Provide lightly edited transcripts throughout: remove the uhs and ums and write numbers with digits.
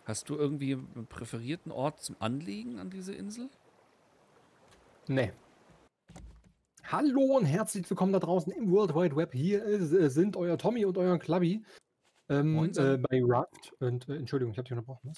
Hast du irgendwie einen präferierten Ort zum Anlegen an diese Insel? Nee. Hallo und herzlich willkommen da draußen im World Wide Web. Hier sind euer Tommy und euer Klabbi Moinsen. bei Raft. Und Entschuldigung, ich habe dich unterbrochen.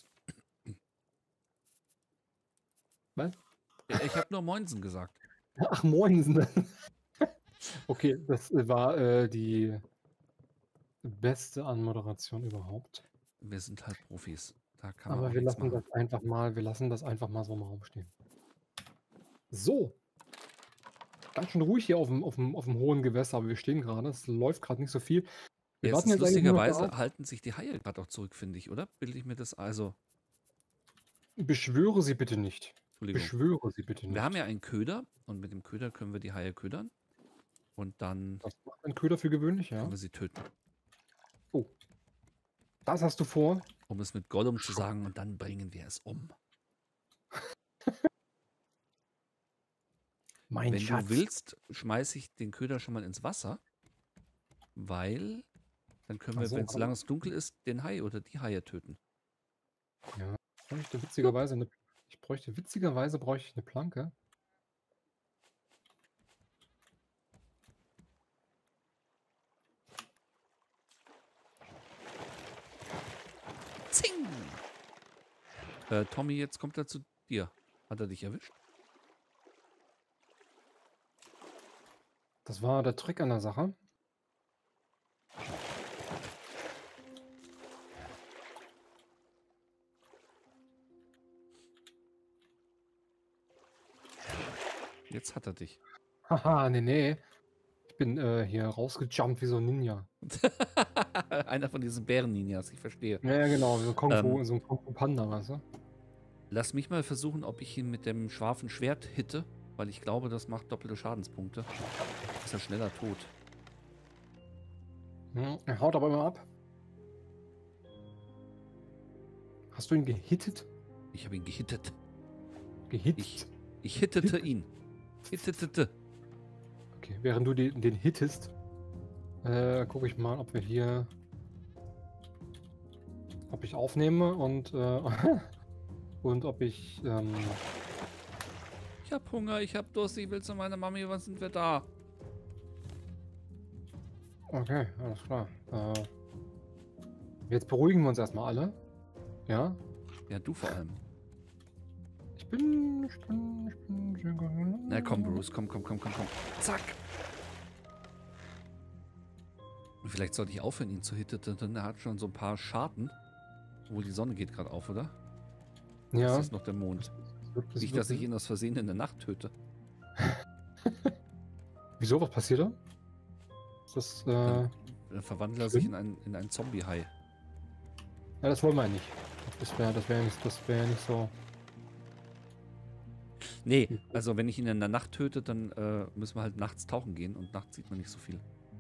Was? Ich habe nur Moinsen gesagt. Ach, moinsen. Okay, das war die beste Anmoderation überhaupt. Wir sind halt Profis. Da kann man Aber auch wir nichts lassen machen. das einfach mal, so im Raum stehen. So, ganz schön ruhig hier auf dem hohen Gewässer, aber wir stehen gerade. Es läuft gerade nicht so viel. Wir Ja, es warten ist jetzt eigentlich nur noch lustigerweise, darauf. halten sich die Haie gerade auch zurück, finde ich, oder? Bilde ich mir das also. Beschwöre sie bitte nicht. Entschuldigung. Beschwöre sie bitte Wir haben ja nicht. einen Köder und mit dem Köder können wir die Haie ködern und dann Was macht ein Köder für gewöhnlich, können ja? wir sie töten. Oh, das hast du vor? Um es mit Gollum zu Schon. sagen, und dann bringen wir es um. Mein Wenn du Schatz. willst, schmeiße ich den Köder schon mal ins Wasser, weil dann können Ach wir, so, wenn es lange dunkel ist, den Hai oder die Haie töten. ja. Jupp. Witzigerweise bräuchte ich eine Planke. Zing! Tommy, jetzt kommt er zu dir. Hat er dich erwischt? Das war der Trick an der Sache. Jetzt hat er dich. Haha, nee. Ich bin hier rausgejumpt wie so ein Ninja. Einer von diesen Bären-Ninjas, ich verstehe. Ja, genau, so ein Kung Fu Panda, weißt du? Lass mich mal versuchen, ob ich ihn mit dem scharfen Schwert hitte, weil ich glaube, das macht doppelte Schadenspunkte. Ist er schneller tot. Er haut aber immer ab. Hast du ihn gehittet? Ich habe ihn gehittet. Gehittet? Ich hittete ihn. Hittete. Okay, während du den hittest, gucke ich mal, ob wir hier... Ob ich aufnehme und... und ob ich... Ich hab Hunger, ich hab Durst, ich will zu meiner Mami, wann sind wir da? Okay, alles klar. Jetzt beruhigen wir uns erstmal alle. Ja? Ja, du vor allem. Ich bin... Na komm, Bruce, komm. Zack! Vielleicht sollte ich aufhören, ihn zu hitteten, denn er hat schon so ein paar Scharten. Obwohl die Sonne geht gerade auf, oder? Ja. Ist das noch der Mond? Nicht, dass ich ihn aus Versehen in der Nacht töte. Wieso? Was passiert da? Ist das, Dann verwandelt er sich in einen Zombie-Hai. Ja, das wollen wir nicht. Das wäre nicht so. Nee, also wenn ich ihn in der Nacht töte, dann müssen wir halt nachts tauchen gehen und nachts sieht man nicht so viel.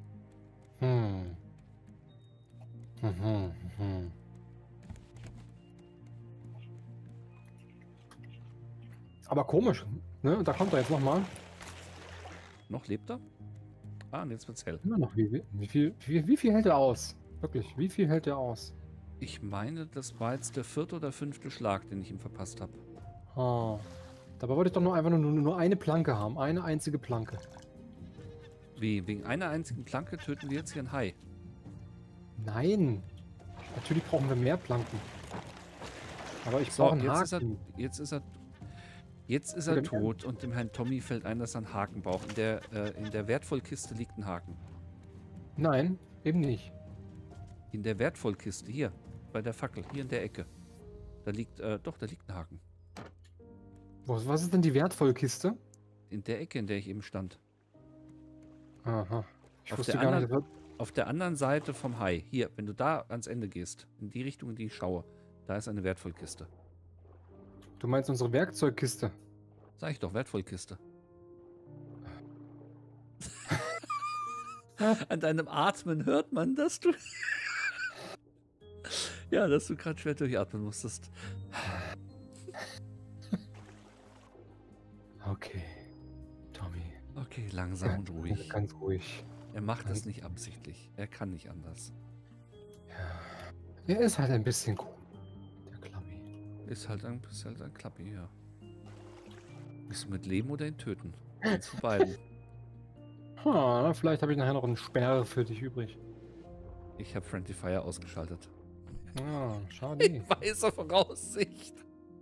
Aber komisch, ne? Da kommt er jetzt nochmal. Noch lebt er? Ah, und jetzt wird's hell. Immer noch. Wie viel hält er aus? Wirklich, wie viel hält er aus? Ich meine, das war jetzt der 4. oder 5. Schlag, den ich ihm verpasst habe. Oh. Dabei wollte ich doch einfach nur eine Planke haben. Eine einzige Planke. Wie? Wegen einer einzigen Planke töten wir jetzt hier einen Hai? Nein. Natürlich brauchen wir mehr Planken. Aber ich So, brauche einen Haken. Jetzt ist er tot und dem Herrn Tommy fällt ein, dass er einen Haken braucht. In der Wertvollkiste liegt ein Haken. Nein, eben nicht. In der Wertvollkiste, hier, bei der Fackel, hier in der Ecke. Da liegt, da liegt ein Haken. Was ist denn die wertvolle Kiste? In der Ecke, in der ich eben stand. Aha. Auf der anderen Seite vom Hai, hier, wenn du da ans Ende gehst, in die Richtung, in die ich schaue, da ist eine Wertvollkiste. Du meinst unsere Werkzeugkiste? Sag ich doch, Wertvollkiste. An deinem Atmen hört man, dass du... ja, dass du gerade schwer durchatmen musstest. Okay, Tommy. Okay, langsam und ruhig. Ganz ruhig. Er macht es nicht absichtlich. Er kann nicht anders. Ja. Er ist halt ein bisschen cool, der Klammi. ist halt ein Klappi, ja. Bist du mit Leben oder in Töten? Eins von beiden. Vielleicht habe ich nachher noch einen Sperr für dich übrig. Ich habe Friendly Fire ausgeschaltet. Ah, schade. In weiser Voraussicht.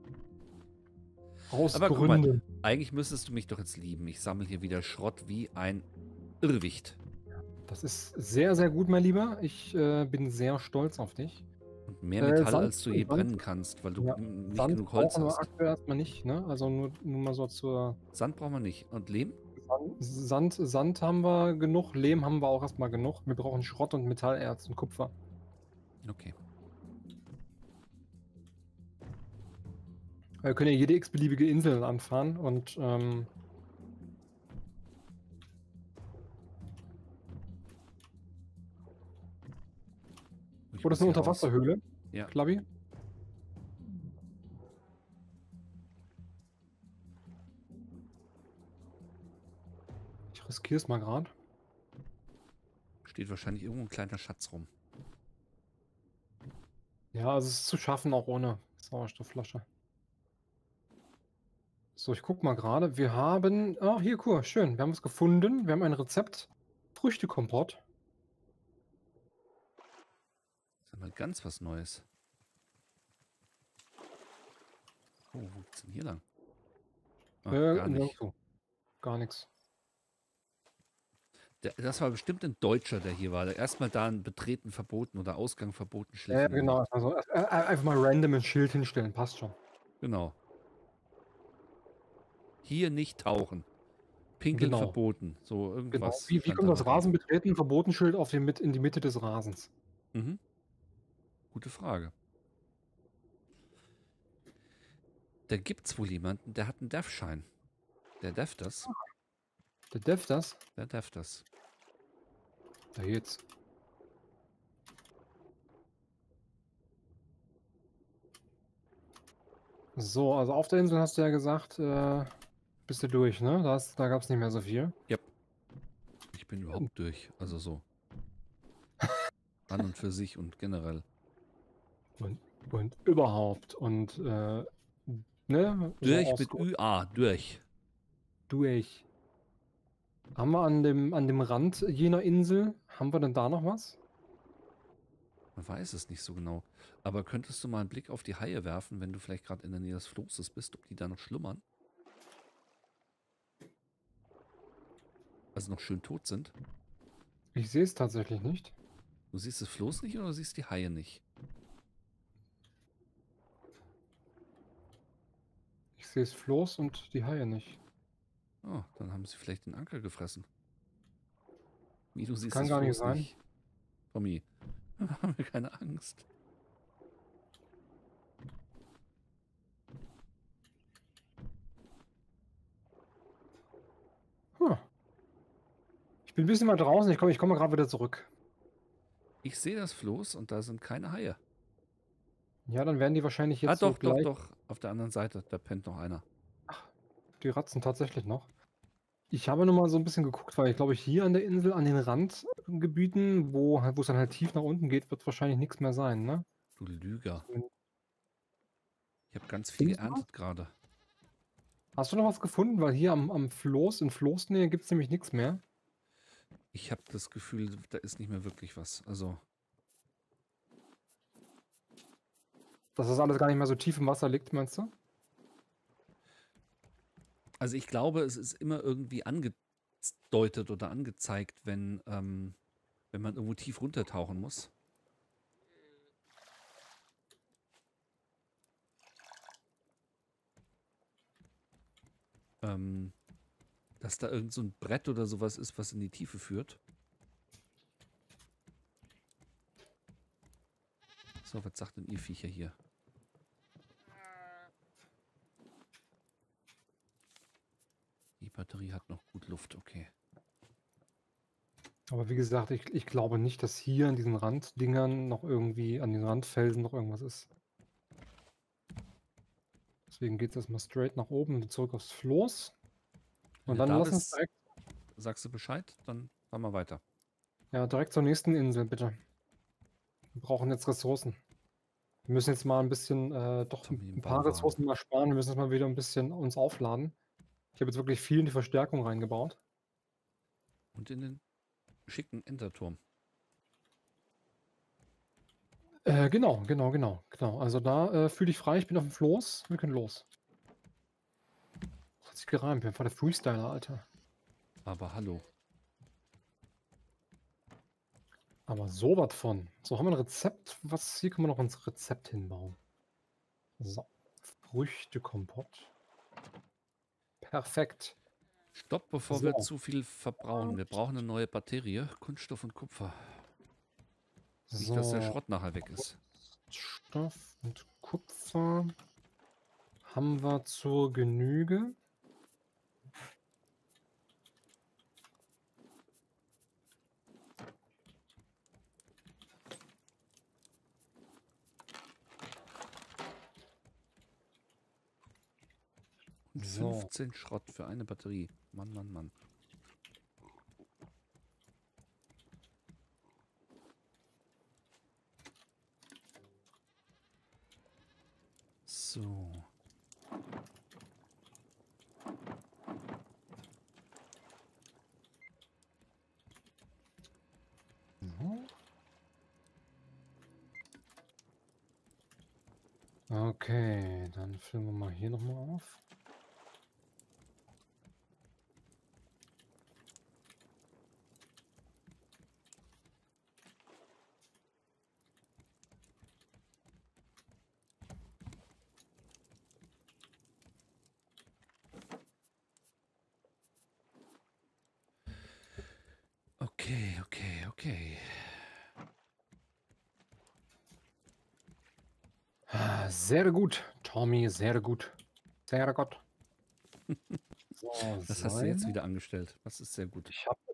Aus Aber guck mal, Gründen. eigentlich müsstest du mich doch jetzt lieben. Ich sammle hier wieder Schrott wie ein Irrwicht. Das ist sehr, sehr gut, mein Lieber. Ich bin sehr stolz auf dich. Und mehr Metall, Sand- als du je Sand- brennen kannst, weil du Ja, nicht Sand genug Holz brauchen wir hast. aktuell erstmal nicht, ne? Also nur mal so zur Sand brauchen wir nicht. Und Lehm? Sand haben wir genug, Lehm haben wir auch erstmal genug. Wir brauchen Schrott und Metallerz und Kupfer. Okay. Wir können ja jede x-beliebige Insel anfahren und Ich oh, das ist muss eine hier raus. Unterwasserhöhle. Ja. Klabi. Ich riskiere es mal gerade. Steht wahrscheinlich irgendwo ein kleiner Schatz rum. Ja, also es ist zu schaffen, auch ohne Sauerstoffflasche. So, ich guck mal gerade. Wir haben. Ah, hier, cool, schön. Wir haben es gefunden. Wir haben ein Rezept. Früchtekompott. Das ist mal ganz was Neues. Oh, wo geht's denn hier lang? Ach, gar nicht. Nirgendwo. Gar nichts. Das war bestimmt ein Deutscher, der hier war. Erstmal da ein Betreten verboten oder Ausgang verboten Ja, Schliffen genau. gemacht. Also, einfach mal random ein Schild hinstellen. Passt schon. Genau. Hier nicht tauchen. Pinkeln Genau. verboten. So Genau. irgendwas. Wie stand kommt da das noch drauf. Rasen betreten? Verbotenschild auf in die Mitte des Rasens. Mhm. Gute Frage. Da gibt's wohl jemanden, der hat einen Dev-Schein. Der devt das. Der Dev das? Der devt das. Da jetzt. So, also auf der Insel hast du ja gesagt, bist du durch, ne? Da gab es nicht mehr so viel. Yep. Ich bin überhaupt durch. Also so. An und für sich und generell. Und überhaupt. Und, ne? Durch So mit ÜA. Durch. durch. Haben wir an dem Rand jener Insel, haben wir denn da noch was? Man weiß es nicht so genau. Aber könntest du mal einen Blick auf die Haie werfen, wenn du vielleicht gerade in der Nähe des Flosses bist, ob die da noch schlummern? Also noch schön tot sind? Ich sehe es tatsächlich nicht. Du siehst das Floß nicht oder du siehst die Haie nicht? Ich sehe es Floß und die Haie nicht. Oh, dann haben sie vielleicht den Anker gefressen. Wie, du siehst kann das gar nicht Floß sein. nicht? Tommy, haben wir keine Angst. Ich bin ein bisschen mal draußen, ich komme gerade wieder zurück. Ich sehe das Floß und da sind keine Haie. Ja, dann werden die wahrscheinlich jetzt Doch, so gleich. doch. Auf der anderen Seite, da pennt noch einer. Die ratzen tatsächlich noch. Ich habe nur mal so ein bisschen geguckt, weil ich glaube, hier an der Insel, an den Randgebieten, wo es dann halt tief nach unten geht, wird wahrscheinlich nichts mehr sein, ne? Du Lüger. Ich habe ganz viel Findest du geerntet gerade. Hast du noch was gefunden? Weil hier am Floß, in Floßnähe, gibt es nämlich nichts mehr. Ich habe das Gefühl, da ist nicht mehr wirklich was. Also, Dass das alles gar nicht mehr so tief im Wasser liegt, meinst du? also ich glaube, es ist immer irgendwie angedeutet oder angezeigt, wenn man irgendwo tief runtertauchen muss. Dass da irgend so ein Brett oder sowas ist, was in die Tiefe führt. So, was sagt denn ihr Viecher hier? Die Batterie hat noch gut Luft, okay. Aber wie gesagt, ich glaube nicht, dass hier an diesen Randdingern noch irgendwie, an den Randfelsen noch irgendwas ist. Deswegen geht es erstmal straight nach oben und zurück aufs Floß. Wenn Und du dann da lass uns bist, direkt, sagst du Bescheid, dann fahren wir weiter. ja, direkt zur nächsten Insel, bitte. Wir brauchen jetzt Ressourcen. Wir müssen jetzt mal ein bisschen, doch ein paar Familienbauwagen. Ressourcen mal sparen. Wir müssen jetzt mal wieder ein bisschen uns aufladen. Ich habe jetzt wirklich viel in die Verstärkung reingebaut. Und in den schicken Enterturm. Genau. Also da fühl dich frei. Ich bin auf dem Floß. Wir können los. Hat sich gereimt. Ich bin voll der Freestyler, Alter. Aber hallo. Aber so was von. So, haben wir ein Rezept? Was? Hier können wir noch ein Rezept hinbauen. So. Früchtekompott. Perfekt. Stopp, bevor wir So. zu viel verbrauchen. Wir brauchen eine neue Batterie. Kunststoff und Kupfer. Nicht, dass der So. Schrott nachher weg ist. Stoff und Kupfer haben wir zur Genüge. Und So. 15 Schrott für eine Batterie. Mann, Mann, Mann. So. Okay, dann füllen wir mal hier nochmal auf. Okay. Sehr gut, Tommy, sehr gut. Sehr gut. So, Was hast du jetzt Seile. wieder angestellt? Das ist sehr gut.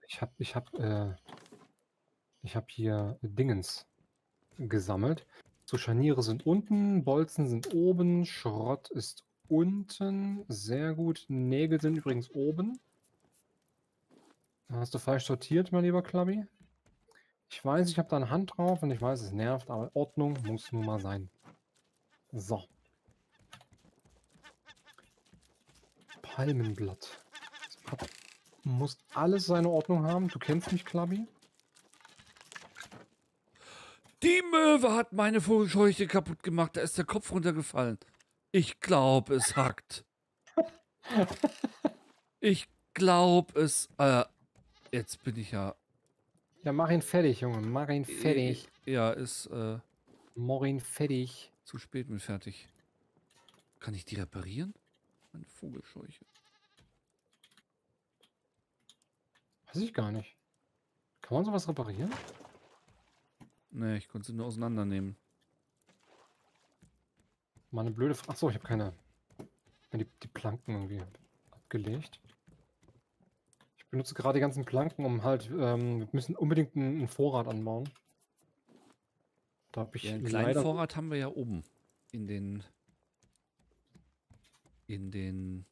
Ich hab hier Dingens gesammelt. So, Scharniere sind unten, Bolzen sind oben, Schrott ist unten. Sehr gut. Nägel sind übrigens oben. Hast du falsch sortiert, mein lieber Klabbi? Ich weiß, ich habe da eine Hand drauf und ich weiß, es nervt, aber Ordnung muss nun mal sein. So. Palmenblatt. Muss alles seine Ordnung haben. Du kennst mich, Klabbi. Die Möwe hat meine Vogelscheuche kaputt gemacht. Da ist der Kopf runtergefallen. Ich glaube, es hackt. Ich glaube es. Jetzt bin ich ja. Ja, mach ihn fertig, Junge. Mach ihn fertig. Ja, ist Mach ihn fertig. zu spät mit fertig. Kann ich die reparieren? Meine Vogelscheuche. Weiß ich gar nicht. Kann man sowas reparieren? Nee, ich konnte sie nur auseinandernehmen. Mal eine blöde Frage. Achso, ich habe keine. Die Planken irgendwie abgelegt. Ich benutze gerade die ganzen Planken, um halt. Wir müssen unbedingt einen Vorrat anbauen. Da habe ich Ja, einen kleinen leider. Vorrat haben wir ja oben. In den.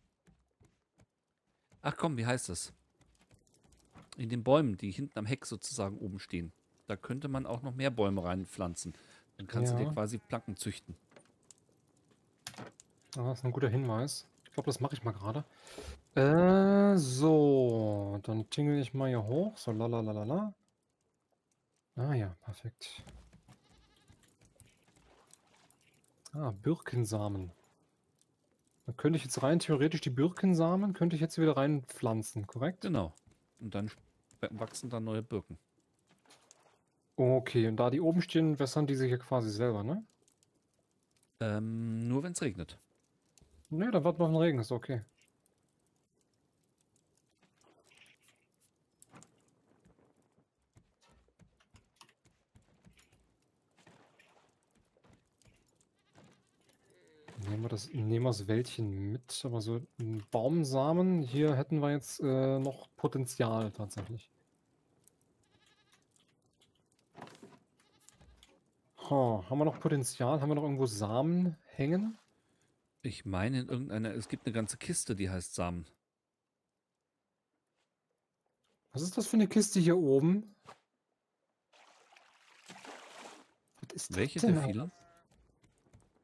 Ach komm, wie heißt das? In den Bäumen, die hinten am Heck sozusagen oben stehen. Da könnte man auch noch mehr Bäume reinpflanzen. Dann kannst du dir Ja, quasi Planken züchten. das ist ein guter Hinweis. Ich glaube, das mache ich mal gerade. So. Dann tingle ich mal hier hoch. So, lalalala. Ah ja, perfekt. Ah, Birkensamen. Dann könnte ich jetzt rein theoretisch die Birkensamen, könnte ich jetzt wieder reinpflanzen, korrekt? Genau. Und dann wachsen dann neue Birken. Okay, und da die oben stehen, wässern die sich ja quasi selber, ne? Nur wenn es regnet. Ne, da wird noch ein Regen, ist okay. Nehmen wir das Wäldchen mit, aber so ein Baumsamen, hier hätten wir jetzt noch Potenzial tatsächlich. Haben wir noch Potenzial? Haben wir noch irgendwo Samen hängen? Ich meine in irgendeiner, es gibt eine ganze Kiste, die heißt Samen. Was ist das für eine Kiste hier oben? Was ist das Welche denn, der Alter? vielen?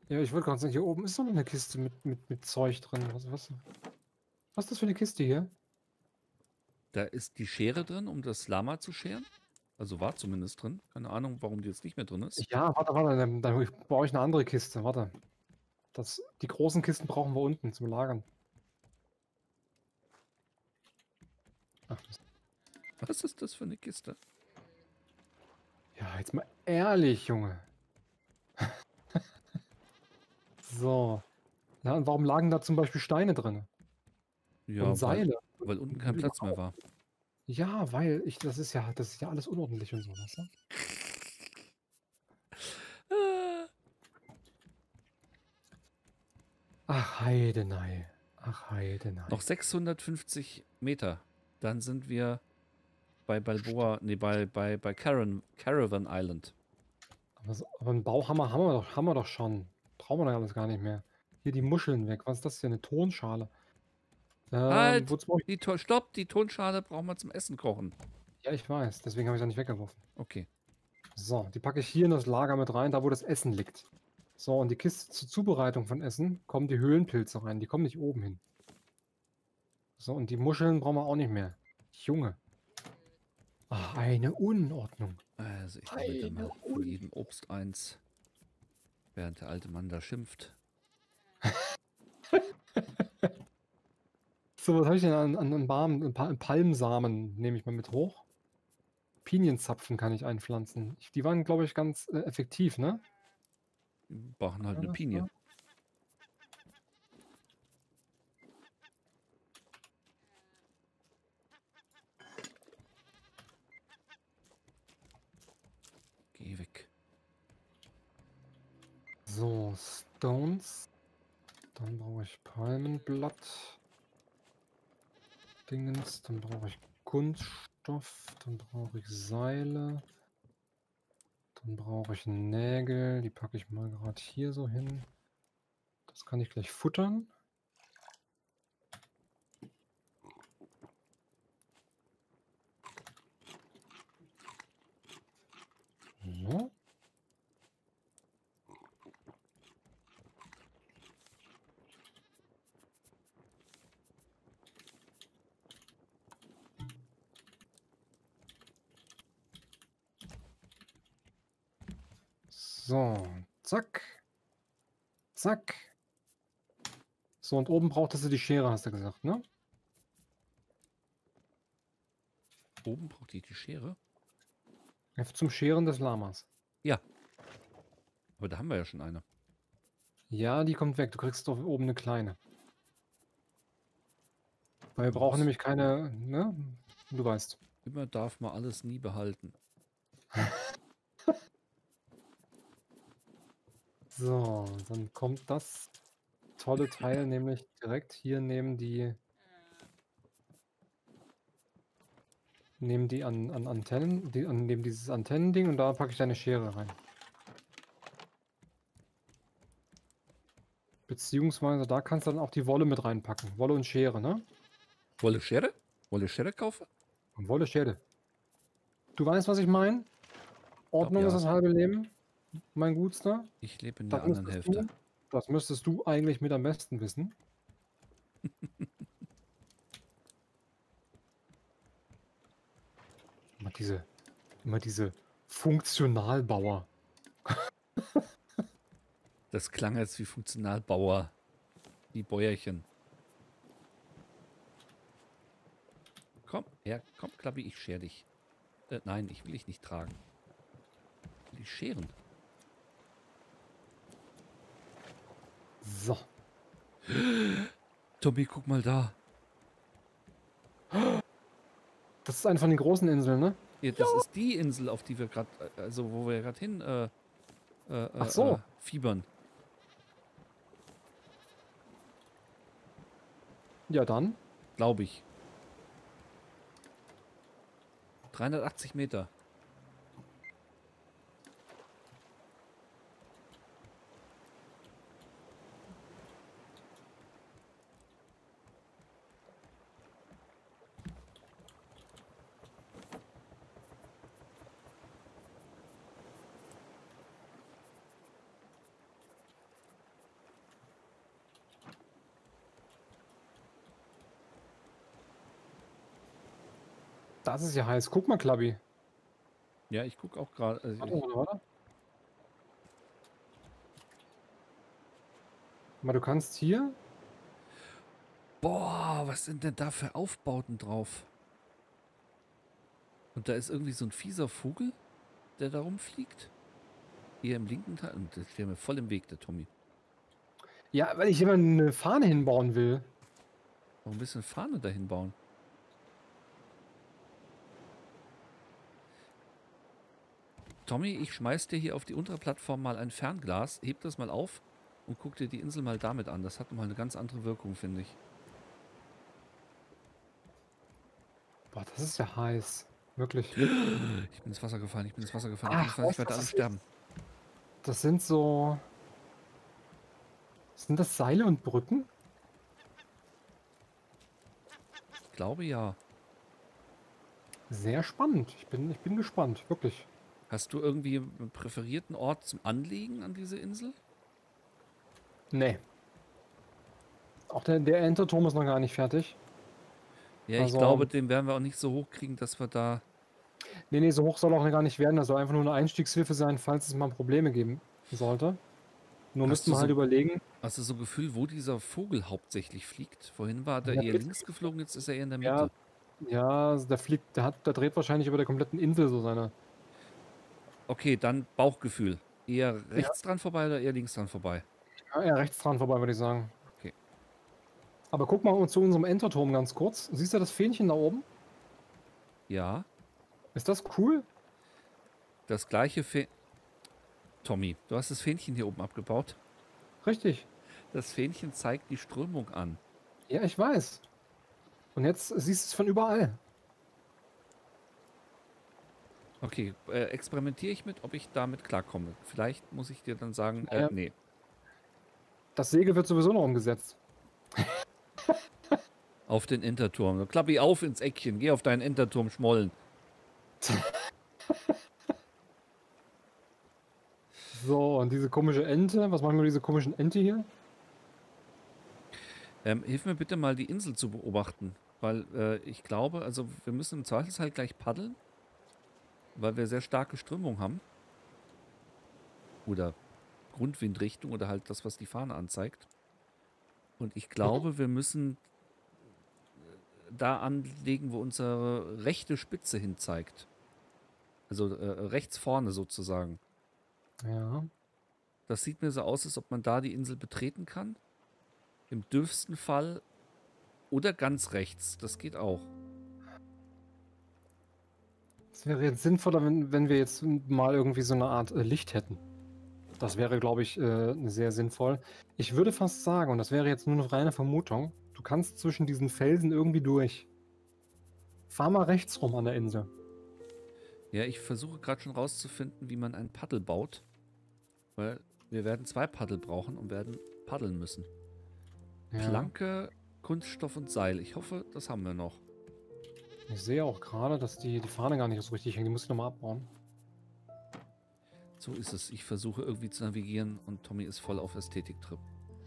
Ja, ich wollte gerade sagen, hier oben ist doch noch eine Kiste mit Zeug drin. Was ist das für eine Kiste hier? Da ist die Schere drin, um das Lama zu scheren. Also war zumindest drin. Keine Ahnung, warum die jetzt nicht mehr drin ist. Ja, warte, dann baue ich eine andere Kiste. Warte. Die großen Kisten brauchen wir unten zum Lagern. Ach, Was ist das für eine Kiste? ja, jetzt mal ehrlich, Junge. So. Ja, und warum lagen da zum Beispiel Steine drin? Und Ja, Seile? weil unten kein Platz mehr war. Ja, das ist ja alles unordentlich und so, weißt du? Ach, Heidenei. Ach, Heidenei. Noch 650 Meter. Dann sind wir bei Balboa, nee, bei Caravan Island. Aber einen Bauhammer haben wir doch schon. Brauchen wir doch alles gar nicht mehr. Hier die Muscheln weg. Was ist das hier? Eine Tonschale. Halt! Wozu brauche ich? Stopp! Die Tonschale brauchen wir zum Essen kochen. Ja, ich weiß. Deswegen habe ich sie nicht weggeworfen. Okay. So, die packe ich hier in das Lager mit rein, da wo das Essen liegt. So, und die Kiste zur Zubereitung von Essen kommen die Höhlenpilze rein. Die kommen nicht oben hin. So, und die Muscheln brauchen wir auch nicht mehr. Junge. Ach, eine Unordnung. Also ich nehme da mal von jedem Obst eins. Während der alte Mann da schimpft. So, was habe ich denn an Palmsamen nehme ich mal mit hoch. Pinienzapfen kann ich einpflanzen. Die waren, glaube ich, ganz effektiv, ne? Wir brauchen halt Ja, eine Pinie. Geh weg. So, Stones. Dann brauche ich Palmenblatt. Dingens. Dann brauche ich Kunststoff. Dann brauche ich Seile. Dann brauche ich Nägel. Die packe ich mal gerade hier so hin. Das kann ich gleich futtern. So. So, zack. Zack. So, und oben brauchtest du die Schere, hast du gesagt, ne? Oben braucht die Schere? Ja, zum Scheren des Lamas. Ja. Aber da haben wir ja schon eine. Ja, die kommt weg. Du kriegst doch oben eine kleine. Weil wir brauchen nämlich keine, ne? Du weißt. Immer darf man alles nie behalten. So, dann kommt das tolle Teil nämlich direkt hier neben die an Antennen, neben dieses Antennending und da packe ich deine Schere rein. Beziehungsweise da kannst du dann auch die Wolle mit reinpacken. Wolle und Schere, ne? Wolle Schere? Wolle Schere kaufen? Und Wolle, Schere. Du weißt, was ich meine? Ordnung ist ja. das halbe Leben, mein Gutster. Ich lebe in der anderen Hälfte. Das müsstest du eigentlich mit am besten wissen. Immer diese Funktionalbauer. Das klang jetzt wie Funktionalbauer. Die Bäuerchen. Komm, her, komm, Klappi, ich schere dich. Nein, ich will dich nicht tragen. Ich will dich scheren. So. Tommy, guck mal da. Das ist eine von den großen Inseln, ne? Ja, das ist die Insel, auf die wir gerade, also wo wir gerade hin Ach so. fiebern. Ja, dann. Glaube ich. 380 Meter. Das ist ja heiß. Guck mal, Klabbi. Ja, ich gucke auch gerade. Warte. Aber du kannst hier. Boah, was sind denn da für Aufbauten drauf? Und da ist irgendwie so ein fieser Vogel, der da rumfliegt. Hier im linken Teil. Und der steht mir voll im Weg, der Tommy. Ja, weil ich immer eine Fahne hinbauen will. Noch ein bisschen Fahne dahin bauen. Tommy, ich schmeiß dir hier auf die untere Plattform mal ein Fernglas, heb das mal auf und guck dir die Insel mal damit an. Das hat mal eine ganz andere Wirkung, finde ich. Boah, das ist ja heiß. Wirklich. Ich bin ins Wasser gefallen, ich bin ins Wasser gefallen, Ach, ich weißt du, werde was alle das sterben. ist? Das sind so. Sind das Seile und Brücken? Ich glaube ja. Sehr spannend. Ich bin gespannt, wirklich. Hast du irgendwie einen präferierten Ort zum Anlegen an diese Insel? Nee. Auch der Enterturm ist noch gar nicht fertig. Ja, ich Also, glaube, den werden wir auch nicht so hoch kriegen, dass wir da... nee, so hoch soll auch gar nicht werden. Das soll einfach nur eine Einstiegshilfe sein, falls es mal Probleme geben sollte. Nur Hast müssten du wir halt so, überlegen. hast du so ein Gefühl, wo dieser Vogel hauptsächlich fliegt? Vorhin war der Der eher fliegt, links geflogen, jetzt ist er eher in der ja, Mitte. ja, der dreht wahrscheinlich über der kompletten Insel so seine. Okay, dann Bauchgefühl. Eher Ja, rechts dran vorbei oder eher links dran vorbei? ja, eher rechts dran vorbei, würde ich sagen. Okay. Aber guck mal zu unserem Enterturm ganz kurz. Siehst du das Fähnchen da oben? Ja, Ist das cool? das gleiche Tommy, du hast das Fähnchen hier oben abgebaut. Richtig. Das Fähnchen zeigt die Strömung an. Ja, ich weiß. Und jetzt siehst du es von überall. Okay, experimentiere ich mit, ob ich damit klarkomme. Vielleicht muss ich dir dann sagen, Naja, nee. das Segel wird sowieso noch umgesetzt. Auf den Enterturm. Klappi auf ins Eckchen, geh auf deinen Enterturm schmollen. So, und diese komische Ente. Was machen wir mit dieser komischen Ente hier? Hilf mir bitte mal, die Insel zu beobachten. Weil ich glaube, also wir müssen im Zweifelsfall gleich paddeln, weil wir sehr starke Strömung haben. Oder Grundwindrichtung oder halt das, was die Fahne anzeigt. Und ich glaube, wir müssen da anlegen, wo unsere rechte Spitze hin zeigt. Also rechts vorne sozusagen. Ja. Das sieht mir so aus, als ob man da die Insel betreten kann. Im dürfsten Fall oder ganz rechts. Das geht auch. Es wäre jetzt sinnvoller, wenn wir jetzt mal irgendwie so eine Art Licht hätten. Das wäre, glaube ich, sehr sinnvoll. Ich würde fast sagen, und das wäre jetzt nur eine reine Vermutung, du kannst zwischen diesen Felsen irgendwie durch. Fahr mal rechts rum an der Insel. Ja, ich versuche gerade schon rauszufinden, wie man ein Paddel baut. Weil wir werden 2 Paddel brauchen und werden paddeln müssen. Ja. Planke, Kunststoff und Seil. Ich hoffe, das haben wir noch. Ich sehe auch gerade, dass die Fahne gar nicht so richtig hängt. Die muss ich nochmal abbauen. So ist es. Ich versuche irgendwie zu navigieren und Tommy ist voll auf Ästhetik-Trip.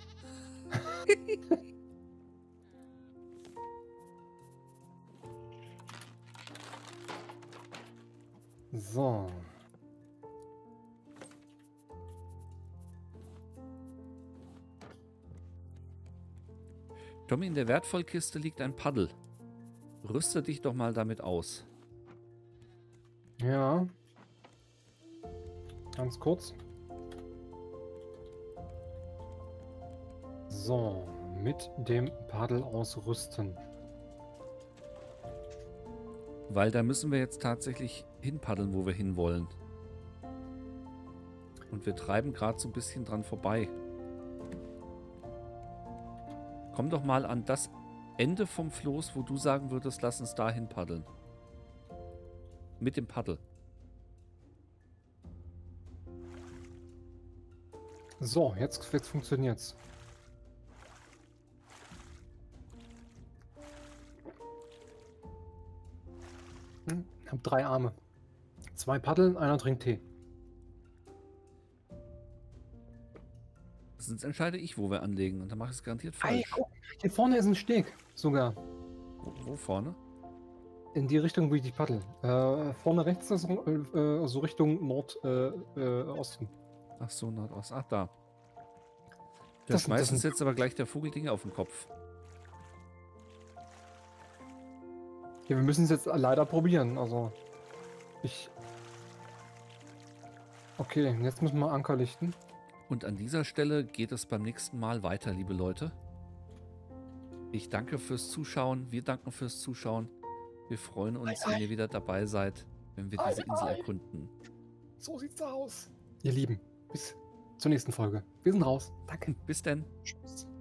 So. Tommy, in der Wertvollkiste liegt ein Paddel. Rüste dich doch mal damit aus. Ja. Ganz kurz. So, mit dem Paddel ausrüsten. Weil da müssen wir jetzt tatsächlich hinpaddeln, wo wir hinwollen. Und wir treiben gerade so ein bisschen dran vorbei. Komm doch mal an das Ende vom Floß, wo du sagen würdest, lass uns dahin paddeln. Mit dem Paddel. So, jetzt funktioniert's. Ich habe 3 Arme. 2 Paddeln, einer trinkt Tee. Sonst entscheide ich, wo wir anlegen. Und dann mache ich es garantiert Ei, falsch. guck, hier vorne ist ein Steg sogar. Wo vorne? In die Richtung, wo ich dich paddel. Vorne rechts, so Richtung Nordosten. Ach so, Nordost. Ach, da. Da Das schmeißt sind uns jetzt aber gleich der Vogeldinge auf den Kopf. Ja, wir müssen es jetzt leider probieren. Also, Okay, jetzt müssen wir Anker lichten. Und an dieser Stelle geht es beim nächsten Mal weiter, liebe Leute. Ich danke fürs Zuschauen. Wir danken fürs Zuschauen. Wir freuen uns, wenn ihr wieder dabei seid, wenn wir diese Insel erkunden. So sieht's aus. Ihr Lieben, bis zur nächsten Folge. Wir sind raus. Danke. Bis denn. Tschüss.